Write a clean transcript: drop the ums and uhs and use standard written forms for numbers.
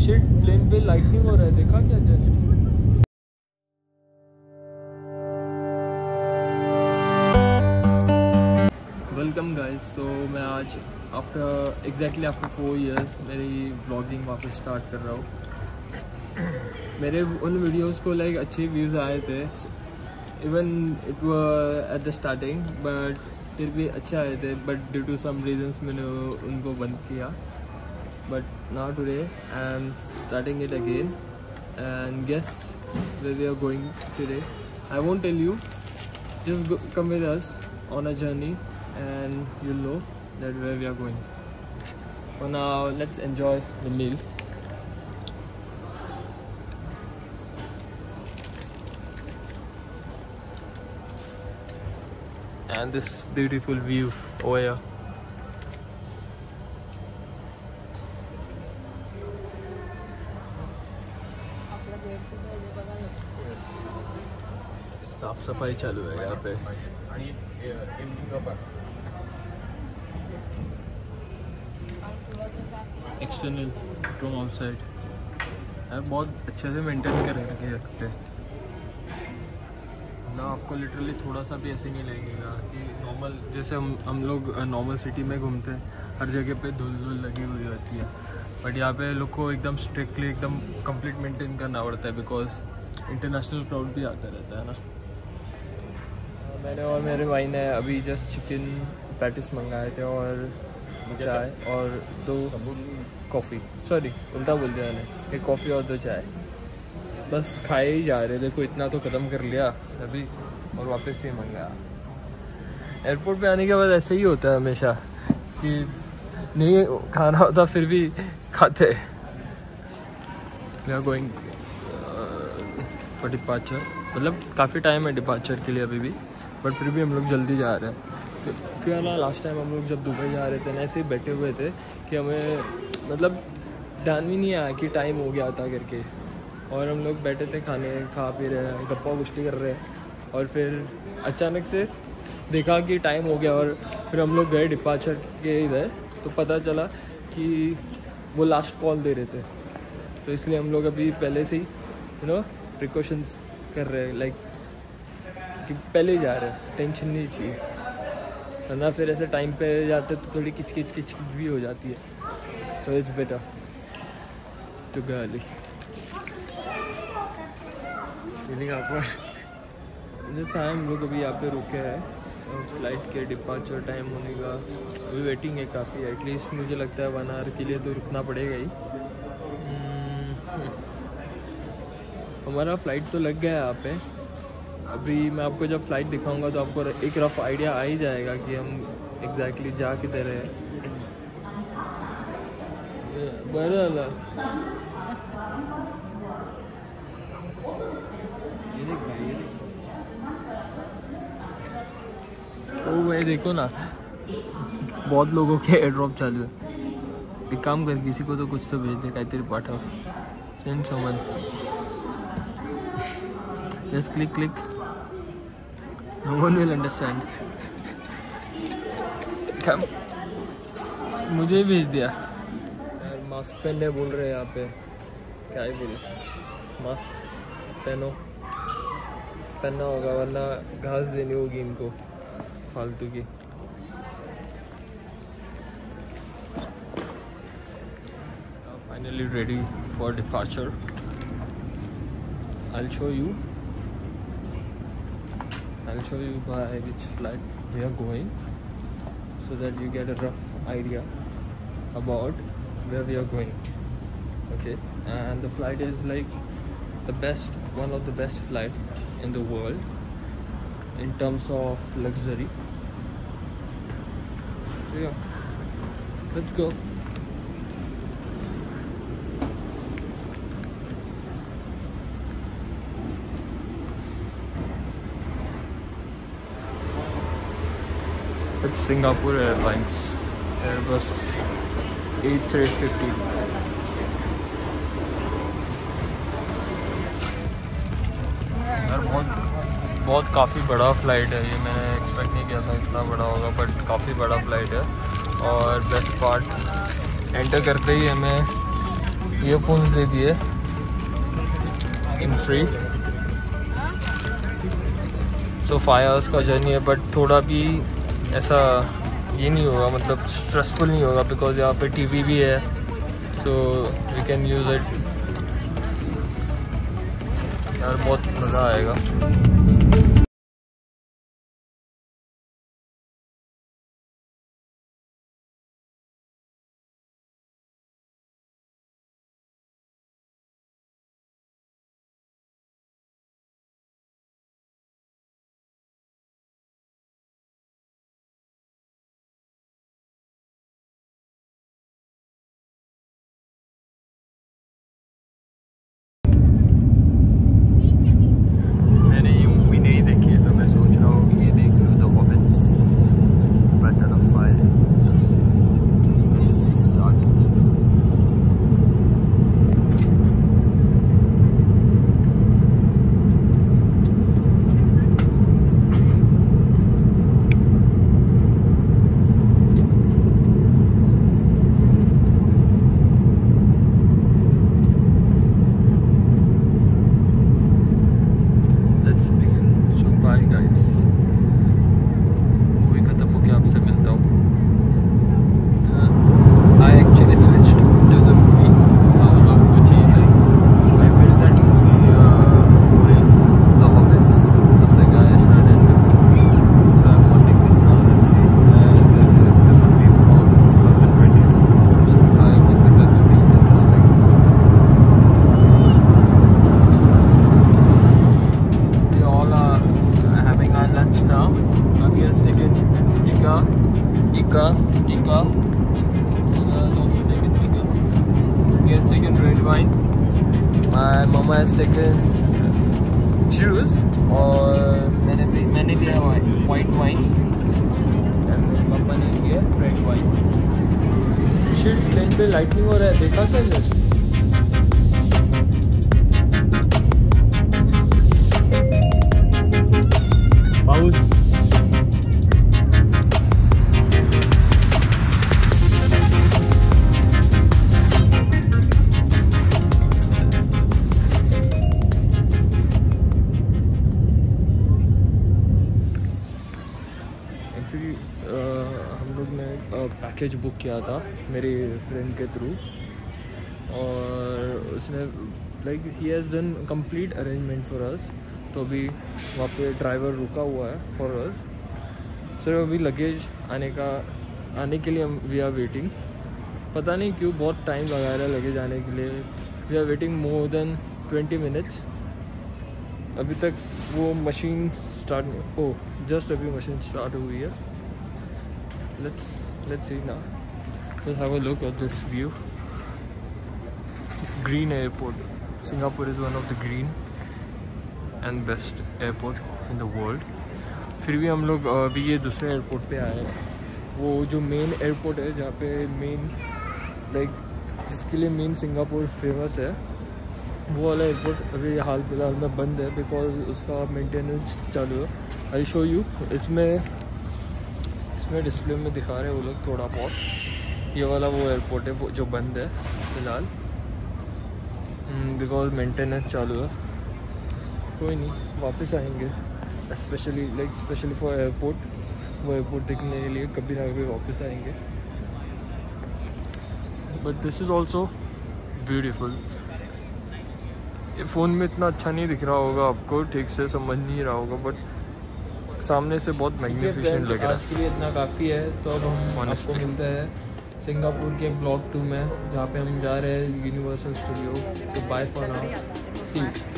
Shit, plane पे lightning हो रहा है, देखा क्या जस्ट? Welcome guys. सो मैं आज एग्जैक्टली आफ्टर 4 years मेरी व्लॉगिंग वापस स्टार्ट कर रहा हूँ। मेरे उन वीडियोस को लाइक अच्छे व्यूज़ आए थे, even it were at the starting, but फिर भी अच्छे आए थे, but due to some reasons मैंने उनको बंद किया। But now today I am starting it again and guess where we are going today. I won't tell you, just come with us on a journey and you'll know that where we are going. For now, let's enjoy the meal. And this beautiful view over here. साफ सफाई चालू है यहाँ पे। External from outside यार बहुत अच्छे से मेंटेन कर रखते हैं ना। आपको लिटरली थोड़ा सा भी ऐसे नहीं लगेगा कि नॉर्मल जैसे हम लोग नॉर्मल सिटी में घूमते हैं, हर जगह पे धूल लगी हुई होती है, बट यहाँ पे लोग को एकदम स्ट्रिक्टली एकदम कंप्लीट मेंटेन करना पड़ता है, बिकॉज इंटरनेशनल क्राउड भी आता रहता है ना। मैंने और मेरे भाई ने अभी जस्ट चिकन पैटिस मंगाए थे और चाय और 2 कॉफ़ी, सॉरी उल्टा बोल दिया मैंने, 1 कॉफ़ी और 2 चाय। बस खाए ही जा रहे, देखो इतना तो ख़त्म कर लिया अभी और वापस ही मंगाया। एयरपोर्ट पे आने के बाद ऐसे ही होता है हमेशा कि नहीं खाना होता फिर भी खाते। We are going for departure, मतलब काफ़ी टाइम है डिपार्चर के लिए अभी भी, बट फिर भी हम लोग जल्दी जा रहे हैं। क्यों ना लास्ट टाइम हम लोग जब दुबई जा रहे थे ना ऐसे ही बैठे हुए थे कि हमें मतलब ध्यान भी नहीं आया कि टाइम हो गया था करके, और हम लोग बैठे थे खाने खा पी रहे हैं, गप्पा गुष्टी कर रहे हैं, और फिर अचानक से देखा कि टाइम हो गया और फिर हम लोग गए डिपार्चर के इधर, तो पता चला कि वो लास्ट कॉल दे रहे थे, तो इसलिए हम लोग अभी पहले से ही प्रिकॉशंस कर रहे हैं, लाइक कि पहले ही जा रहे हैं, टेंशन नहीं चाहिए, वरना फिर ऐसे टाइम पे जाते तो थोड़ी किच भी हो जाती है। So it's better to go early. जैसा हम लोग अभी यहाँ पे रुके हैं फ्लाइट के डिपार्चर टाइम होने का, अभी वेटिंग है काफ़ी, एटलीस्ट मुझे लगता है 1 आवर के लिए तो रुकना पड़ेगा ही। हमारा फ़्लाइट तो लग गया है यहाँ पे। अभी मैं आपको जब फ़्लाइट दिखाऊंगा तो आपको एक रफ आइडिया आ ही जाएगा कि हम एग्जैक्टली जा किधर है। ओ भाई देखो ना, बहुत लोगों के एयर ड्रॉप चालू है। एक काम कर, किसी को तो कुछ तो भेज दे, काहीतरी पाठव, send someone, just click, no one will understand। मुझे ही भेज दिया यार। मास्क पहनने बोल रहे हैं यहाँ पे, क्या ही बोले, मास्क पहनना होगा वरना घास देनी होगी इनको फालतू की। Finally ready for departure. I'll show you by which flight we are going, so that you get a rough idea about where we are going. Okay, and the flight is like one of the best flight in the world in terms of luxury. So yeah, let's go. It's Singapore Airlines, Airbus A350। यार बहुत काफ़ी बड़ा flight है ये, मैंने expect नहीं किया था इतना बड़ा होगा, बट काफ़ी बड़ा फ़्लाइट है। और बेस्ट पार्ट, एंटर करते ही हमें ईयरफोन्स दे दिए इन फ्री। सो 5 आवर्स का जर्नी है, बट थोड़ा भी ऐसा ये नहीं होगा, मतलब स्ट्रेसफुल नहीं होगा, बिकॉज यहाँ पे टीवी भी है, so we can use it. यार बहुत मज़ा आएगा। Mama has taken juice और मैंने दिया white wine and पापा ने दिया red wine। शिट, प्लेन पे लाइटनिंग हो रहा है, देखा क्या जस्ट? पाउस हम लोग ने पैकेज बुक किया था मेरे फ्रेंड के थ्रू, और उसने लाइक ही has done complete arrangement for us. तो अभी वहाँ पे ड्राइवर रुका हुआ है फॉर अस। सर अभी लगेज आने के लिए वी आर वेटिंग। पता नहीं क्यों बहुत टाइम लगा रहा है लगेज आने के लिए। We are waiting more than 20 minutes. अभी तक वो मशीन स्टार्ट नहीं, ओह जस्ट अभी मशीन स्टार्ट हुई है। Let's see now. Just have a look at this view. Green airport. Singapore is one of the green and best airport in the world. फिर भी हम लोग अभी ये दूसरे एयरपोर्ट पे आए हैं। वो जो मेन एयरपोर्ट है जहाँ पे मेन लाइक जिसके लिए मेन सिंगापुर फेमस है, वो वाला एयरपोर्ट अभी हाल फिलहाल में बंद है बिकॉज उसका मेंटेनेंस चालू है। आई शो यू, इसमें डिस्प्ले में दिखा रहे हैं वो लोग थोड़ा बहुत। ये वाला वो एयरपोर्ट है वो जो बंद है फ़िलहाल बिकॉज मेंटेनेंस चालू है। कोई नहीं, वापस आएंगे स्पेशली फॉर एयरपोर्ट। वो एयरपोर्ट देखने के लिए कभी ना कभी वापस आएंगे। But this is also beautiful. ये फ़ोन में इतना अच्छा नहीं दिख रहा होगा आपको, ठीक से समझ नहीं रहा होगा, बट सामने से बहुत मैग्निफिसेंट लग रहा है। आज के लिए इतना काफ़ी है। तो अब हम आपको मिलते हैं सिंगापुर के ब्लॉग 2 में, जहाँ पे हम जा रहे हैं यूनिवर्सल स्टूडियो। तो bye for now, see you.